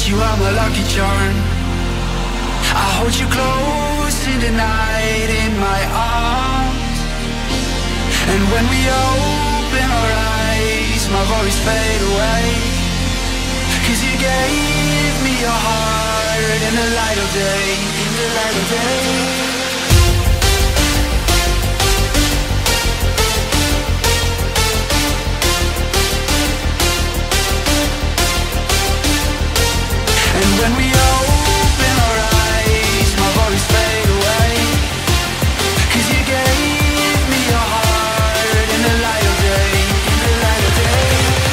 you are my lucky charm. I hold you close in the night in my arms. And when we open our eyes, my worries fade away. 'Cause you gave me your heart in the light of day, in the light of day. And when we open our eyes, my worries fade away. 'Cause you gave me your heart in the light of day, in the light of day.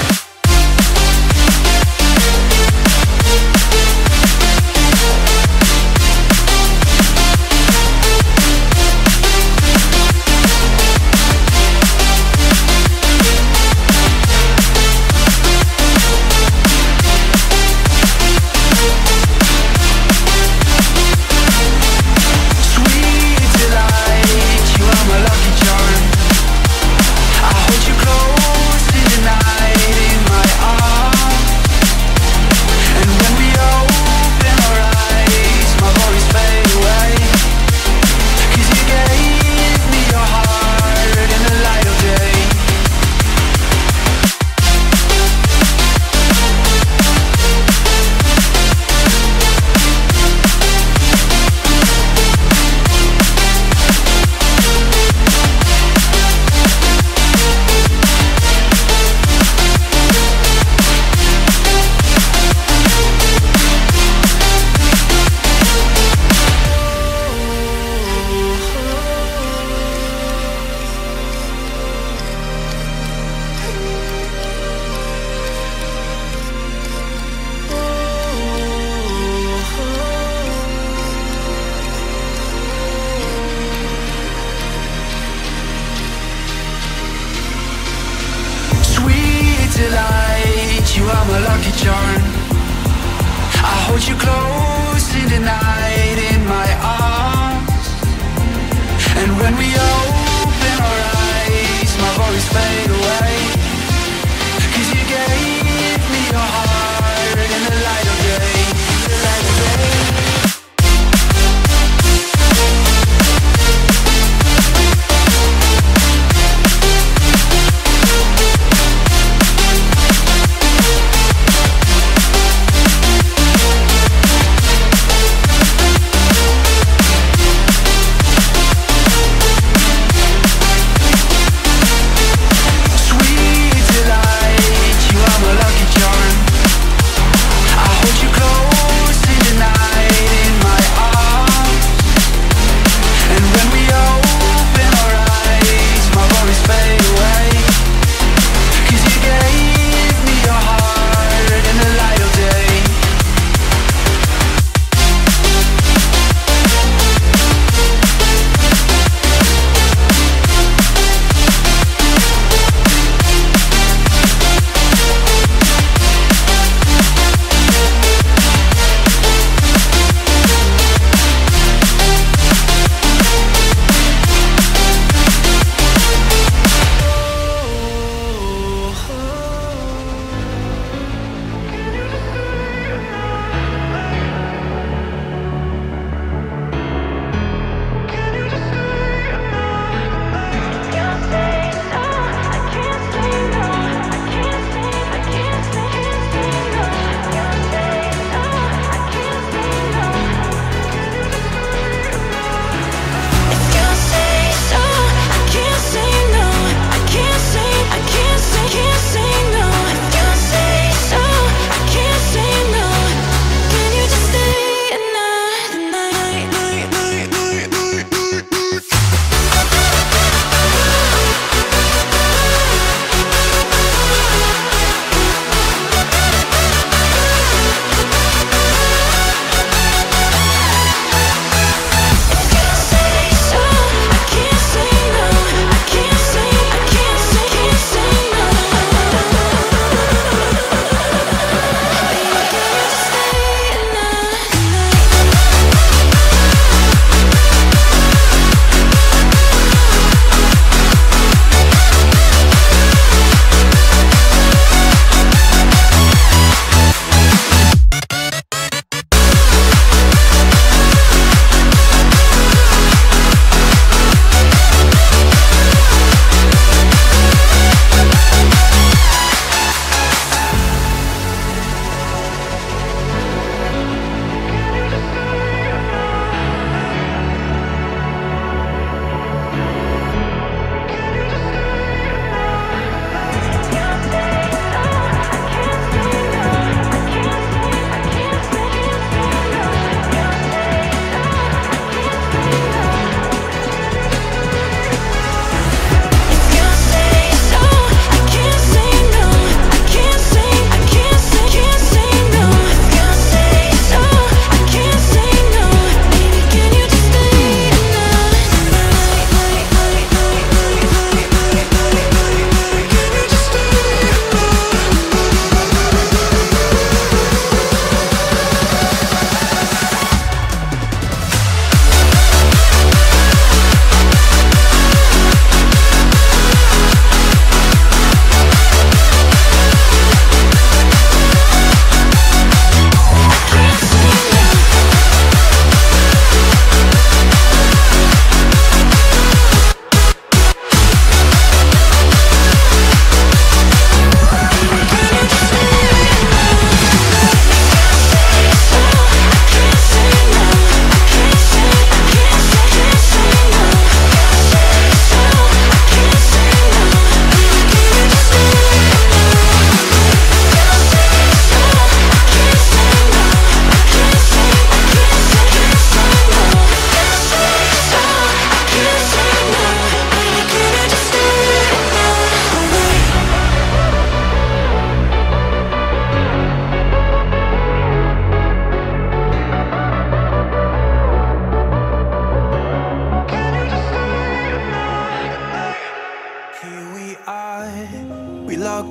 Delight, you are my lucky charm. I hold you close in the night in my arms. And when we open our eyes, my worries fade away. 'Cause you gave me your heart in the light of day, in the light of day.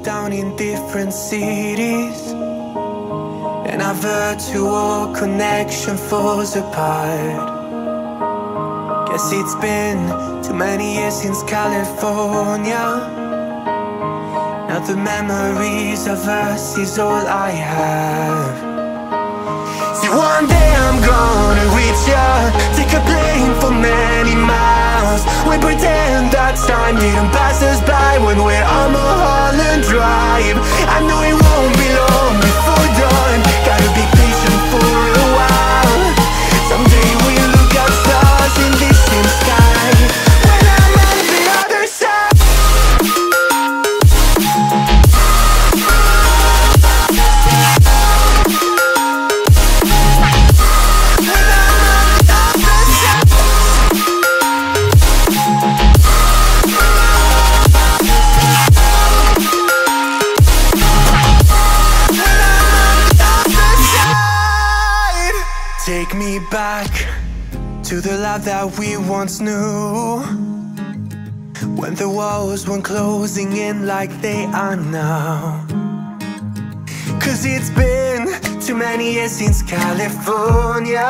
down in different cities, and our virtual connection falls apart. Guess it's been too many years since California. Now the memories of us is all I have. See, one day I'm gonna reach ya, take a plane for many miles. We pretend that time didn't pass us by when we're on Mulholland Drive. I know it won't be long before dawn, gotta be patient for a while. Someday we'll look at stars in this same sky when I'm on the other side. Take me back to the life that we once knew, when the walls weren't closing in like they are now. Cause it's been too many years since California.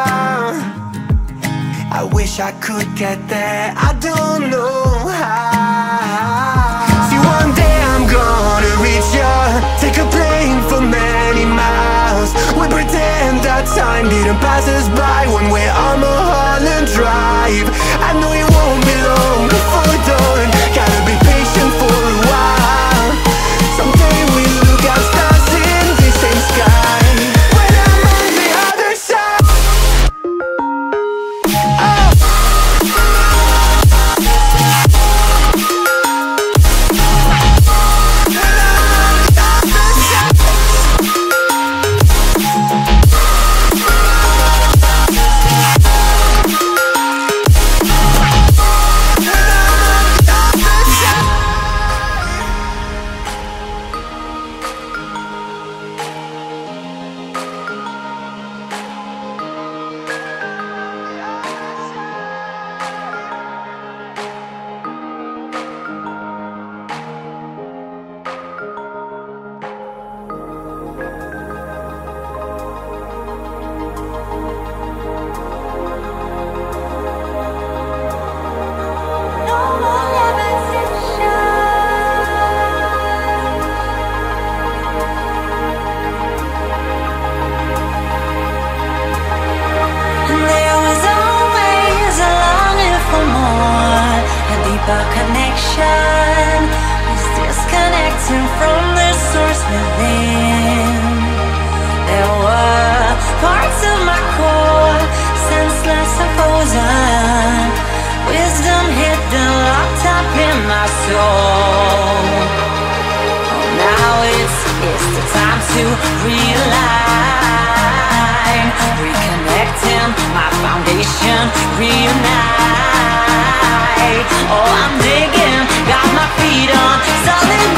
I wish I could get there, I don't know how. See, one day I'm gonna reach ya, take a plane for many miles. We pretend that time didn't pass us by when we're on Mulholland Drive. I know it won't be long before dawn, gotta be patient for a while. Someday we'll look at stars in the same sky when I'm on the other side. Our connection is disconnecting from the source within. There were parts of my core, senseless and frozen, wisdom hidden, locked up in my soul. Oh, now it's the time to realign, reconnecting my foundation, reunite. Oh, I'm digging, got my feet on solid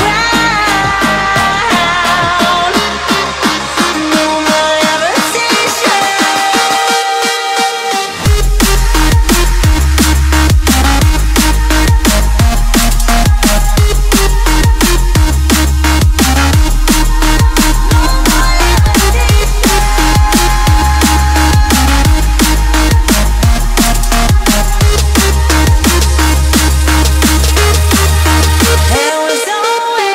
ground. No more levitation. There was always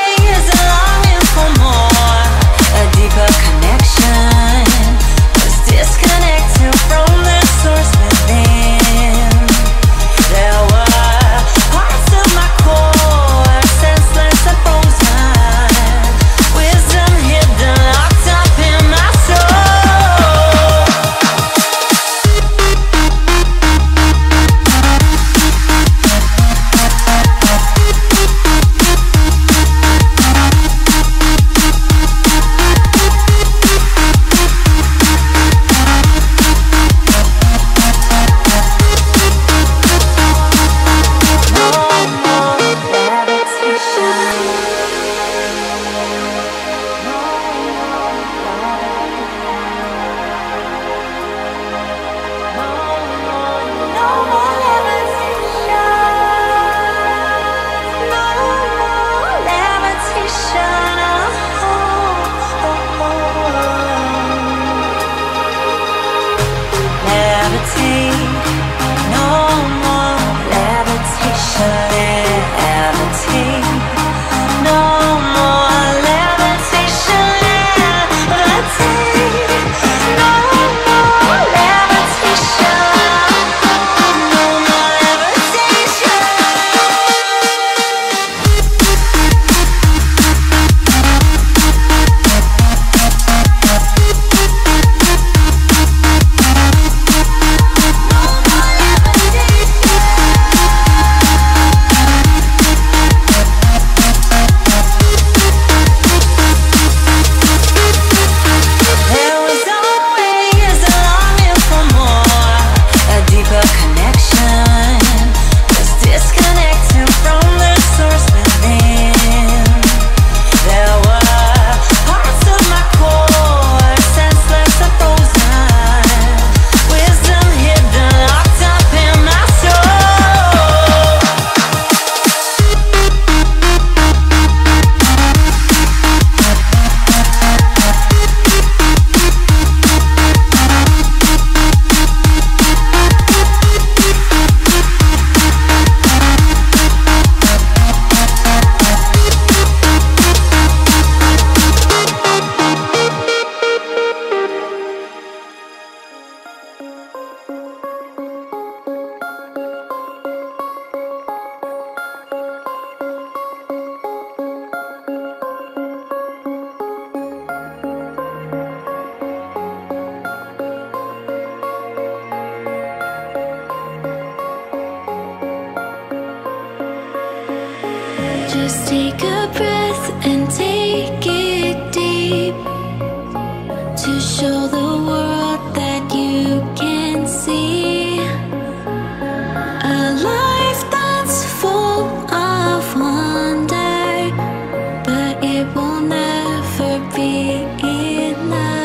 Just take a breath and take it deep to show the world that you can see a life that's full of wonder, but it will never be enough.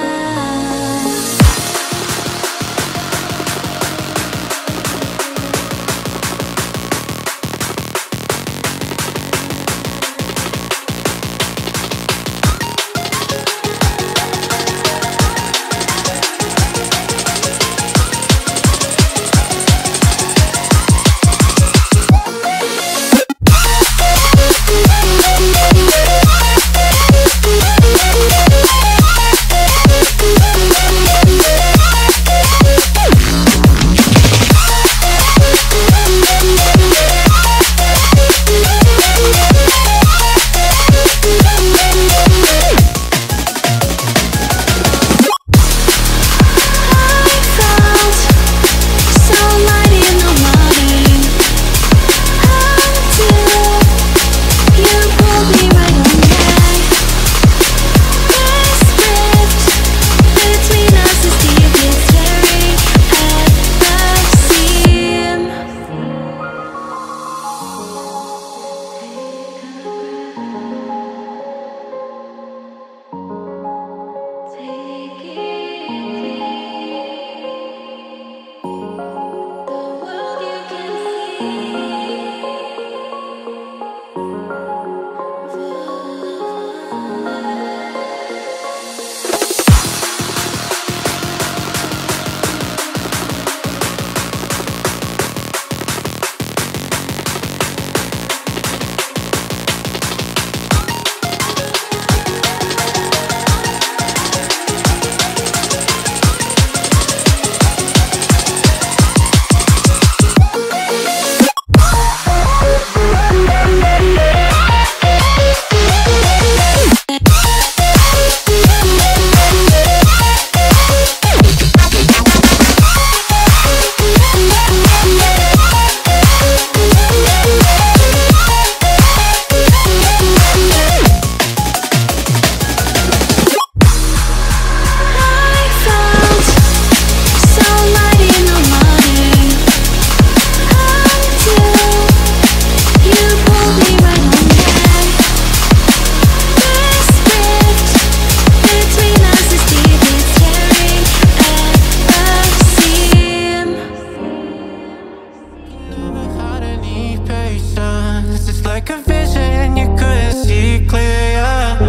Like a vision you couldn't see clear,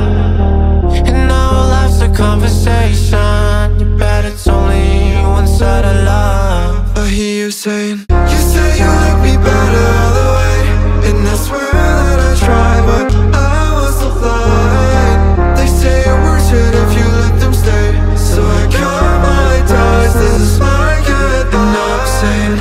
and now life's a conversation. You bet it's only one side of love. I hear you saying, you say you like me better all the way, and I swear that I try, but I was so blind. They say your words hurt if you let them stay, so I count my ties. This is my good, and I'm saying,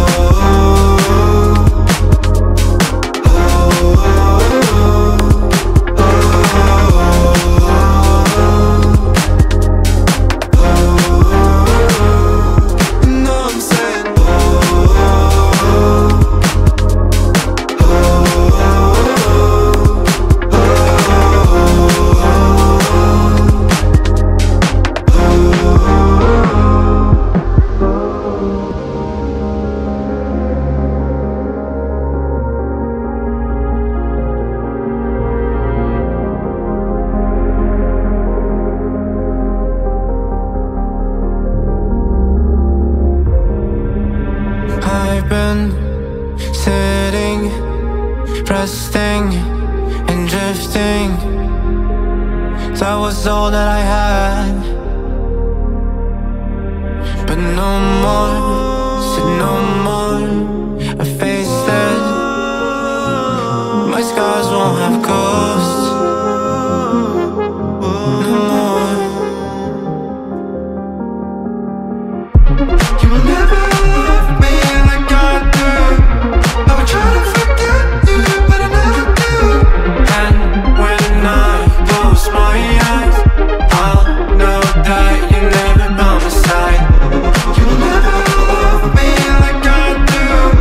I've been sitting, resting, and drifting. That was all that I had, but no more, said no more. I faced it. My scars won't have ghosts no more. You will never love me like I do. I would try to forget you, but I never do. And when I close my eyes, I'll know that you're never by my side. You will never love me like I do.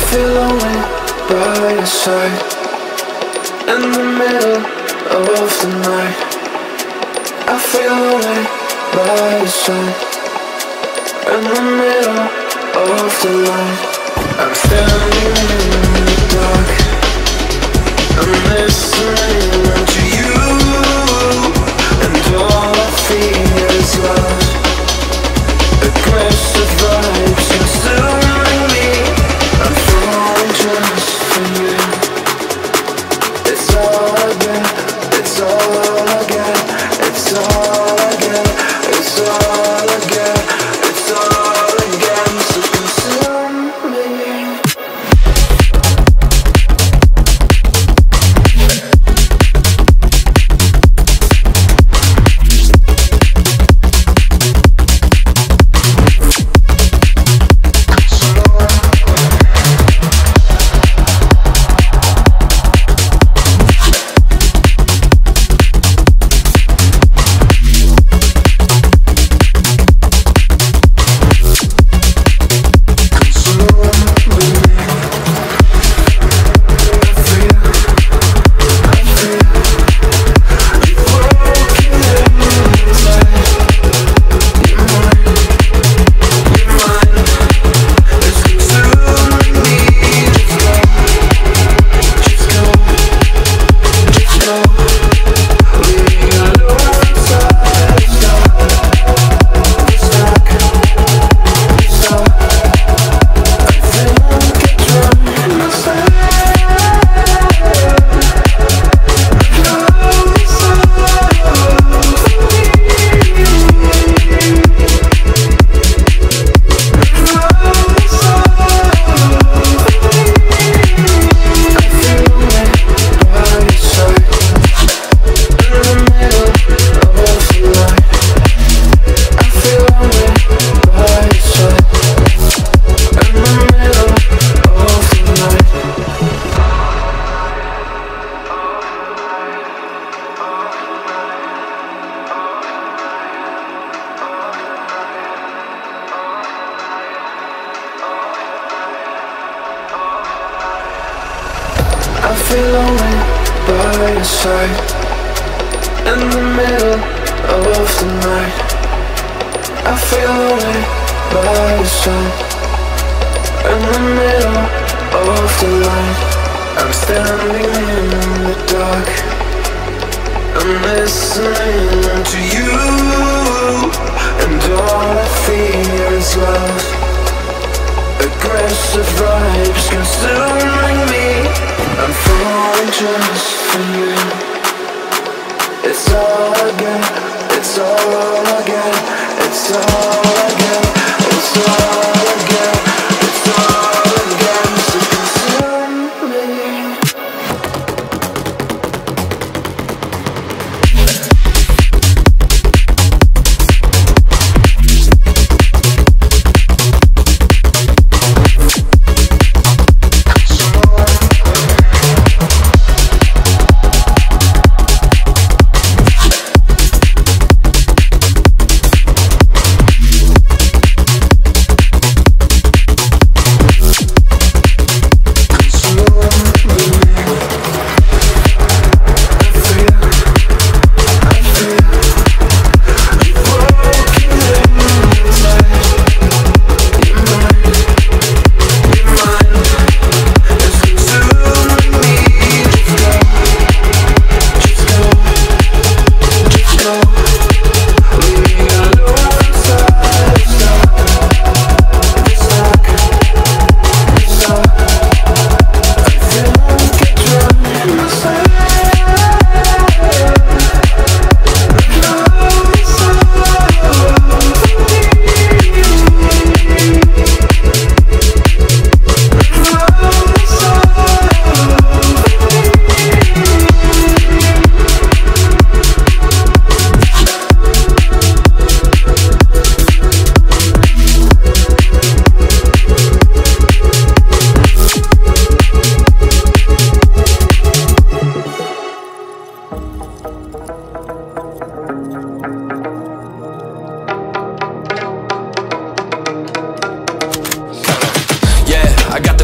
feel lonely by your side. In the middle of the night, I feel lonely by your side. In the middle of the light, I'm standing in the dark. I'm listening to you, and all I feel is love. Aggressive vibes consuming me. I'm falling just for you. It's all I get, it's all I get, it's all I get, it's all I get, it's all I get. So consume me. I feel lonely by your side. In the middle of the night, I feel lonely by your side. In the middle of the light, I'm standing in the dark. I'm listening to you, and all I feel is love. Aggressive vibes consuming me. I'm falling just for you. It's all I get, it's all I get, it's all I get, it's all I get, it's all I get. So consume me.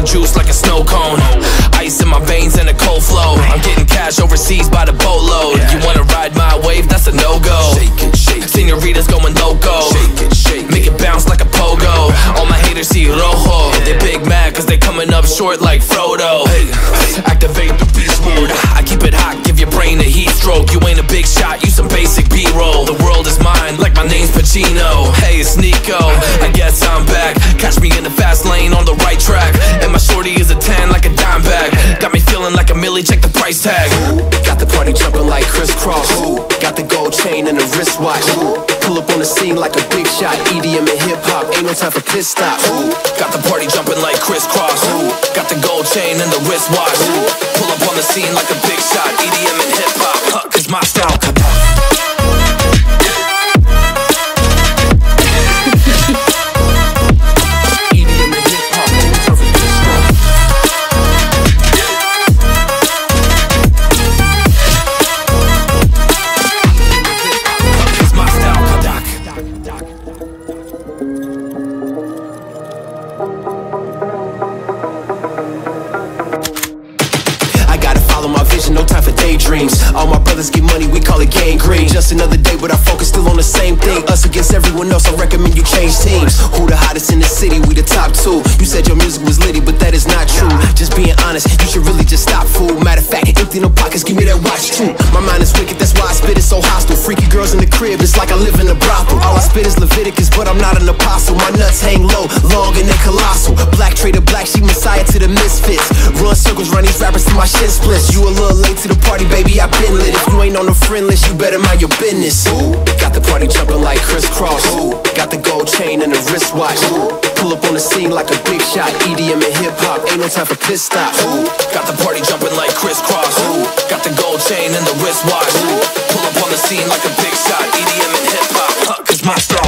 juice like a snow cone. Ice in my veins and a cold flow. I'm getting cash overseas by the boatload. You wanna ride my wave? That's a no-go. Señoritas going loco. Make it bounce like a pogo. All my haters see rojo. They big mad cause they coming up short like Frodo. Activate the beast mode. I keep it hot, give your brain a heat stroke. You ain't a big shot, you some basic B-roll. The world is mine like my name's Pacino. Hey, it's Nico, I guess I'm back. Catch me in the fast lane on the right track. And my shorty is a 10 like a dime bag. Got me feeling like a millie, check the price tag. Got the party jumping like crisscross. Got the gold chain and the wristwatch. Pull up on the scene like a big shot. EDM and hip-hop, ain't no time for piss stop. Got the party jumping like crisscross. Got the gold chain and the wristwatch. Pull up on the scene like a big shot. EDM and hip-hop, cause my style. No time for daydreams. All my brothers get money, we call it gang green. Just another day, but our focus still on the same thing. Us against everyone else, I recommend you change teams. Who the hottest in the city? We the top two. You said your music was litty, but that is not true. Just being honest, you should really just stop, fool. Matter of fact, empty no pockets, give me that watch too. My mind is wicked, that's why I spit it so hostile. Freaky girls in the crib, it's like I live in a brothel. All I spit is Leviticus, but I'm not an apostle. My nuts hang low, long and they colossal. Black trader, black sheep messiah to the misfits. Run circles, run these rappers to my shin splits. You a little late to the party, baby, I been lit. If you ain't on the friend list, you better mind your business. Got the party jumping like crisscross. Got the gold chain and the wristwatch. Pull up on the scene like a big shot. EDM and hip-hop, ain't no time for piss stop. Got the party jumping like crisscross. Got the gold chain and the wristwatch. Pull up on the scene like a big shot. EDM and hip-hop, cause my style.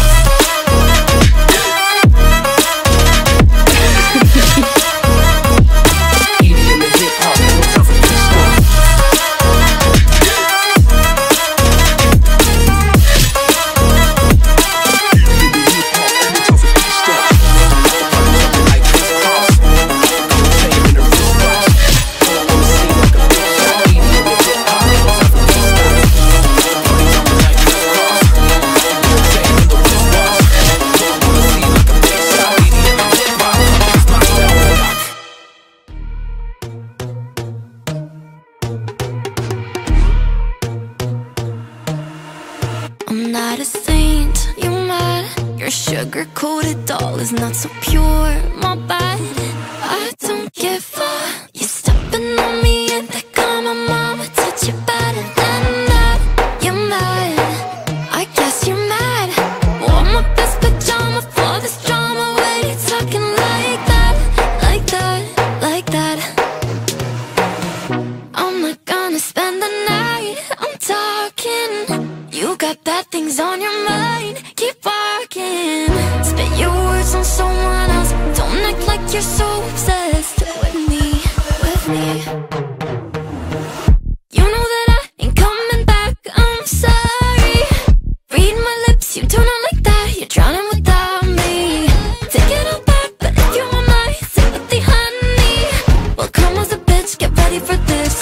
I'm not a saint, you're mad. Your sugar-coated doll is not so pure, my bad. I don't give a. You're stepping on me and they call my mama, touch you better than that. You're mad, I guess you're mad. Wore my best pajama for this drama. Why you talking like that, like that, like that? I'm not gonna spend the night, I'm talking. You got bad things on your mind, keep walking. Spit your words on someone else. Don't act like you're so obsessed with me, with me. You know that I ain't coming back, I'm sorry. Read my lips, you do not like that. You're drowning without me. Take it all back, but if you want my sympathy, honey, well, come as a bitch, get ready for this.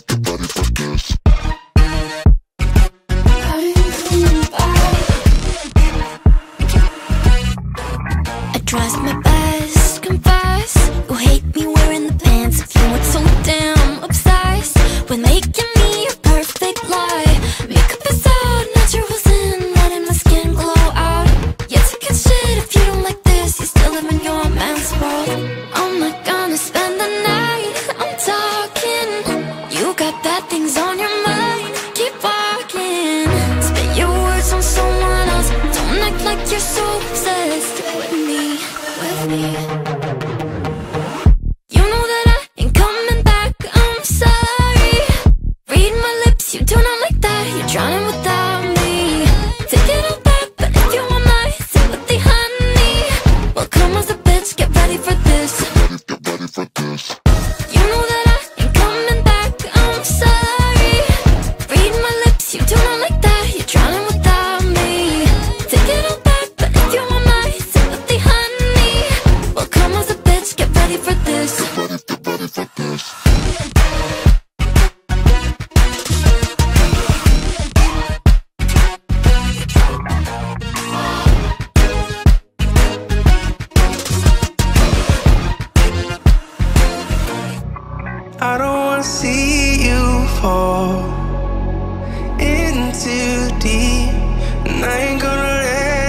Tries my best, confess. You hate me wearing the pants. If you weren't so damn obsessed with making me your perfect lie. Makeup is out, naturals in, letting my skin glow out. You're taking shit if you don't like this. You still live in your man's world. I'm not gonna spend the night, I'm talking. You got bad things on your mind, keep walking. Spit your words on someone else. Don't act like you're so obsessed with me, with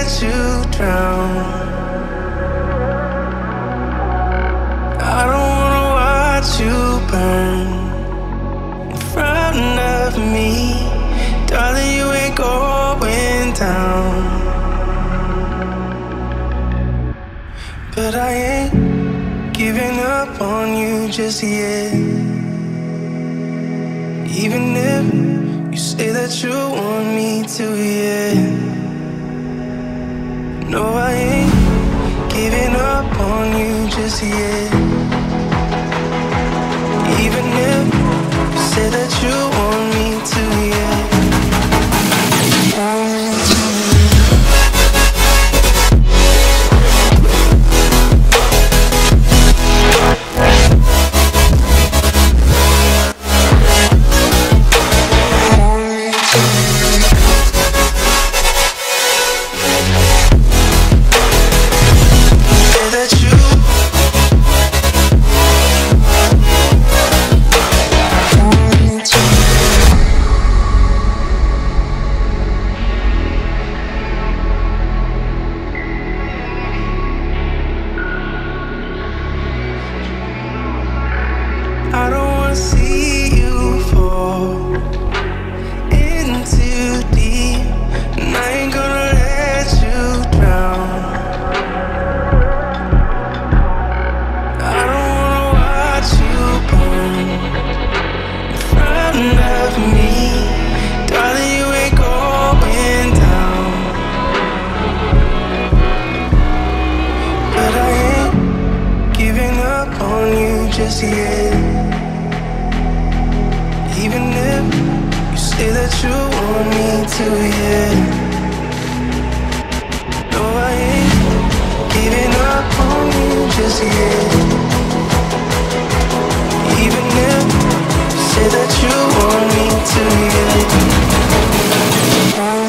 let you drown. I don't wanna watch you burn in front of me. Darling, you ain't going down. But I ain't giving up on you just yet. Even if you say that you want me to, yeah. No, I ain't giving up on you just yet. Even if you say that you want me to, yeah. I don't wanna see you fall in too deep, and I ain't gonna let you drown. I don't wanna watch you burn in front of me. Darling, you ain't going down. But I ain't giving up on you just yet. Even if you say that you want me to, yeah. No, I ain't giving up on you just yet. Even if you say that you want me to, yeah.